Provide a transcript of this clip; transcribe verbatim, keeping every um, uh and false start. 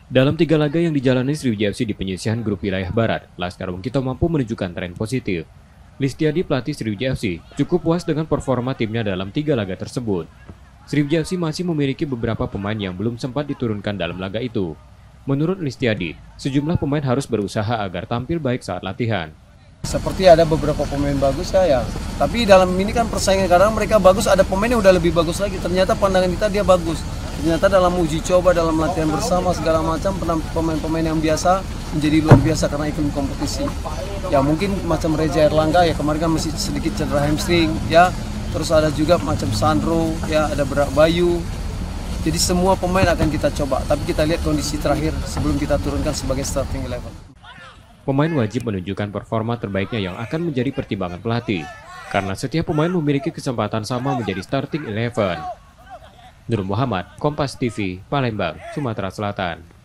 Dalam tiga laga yang dijalani Sriwijaya F C di penyisihan grup wilayah Barat, Laskar Wongkito mampu menunjukkan tren positif. Listiadi, pelatih Sriwijaya F C, cukup puas dengan performa timnya dalam tiga laga tersebut. Sriwijaya F C masih memiliki beberapa pemain yang belum sempat diturunkan dalam laga itu. Menurut Listiadi, sejumlah pemain harus berusaha agar tampil baik saat latihan. Seperti ada beberapa pemain bagus ya, tapi dalam ini kan persaingan kadang mereka bagus, ada pemain yang udah lebih bagus lagi. Ternyata pandangan kita dia bagus. Ternyata dalam uji coba, dalam latihan bersama segala macam, pemain-pemain yang biasa menjadi luar biasa karena ikut kompetisi. Ya mungkin macam Reza Erlangga ya kemarin kan masih sedikit cedera hamstring ya. Terus ada juga macam Sandro ya, ada Berak Bayu. Jadi semua pemain akan kita coba, tapi kita lihat kondisi terakhir sebelum kita turunkan sebagai starting eleven. Pemain wajib menunjukkan performa terbaiknya yang akan menjadi pertimbangan pelatih, karena setiap pemain memiliki kesempatan sama menjadi starting eleven. Nur Muhammad, Kompas T V, Palembang, Sumatera Selatan.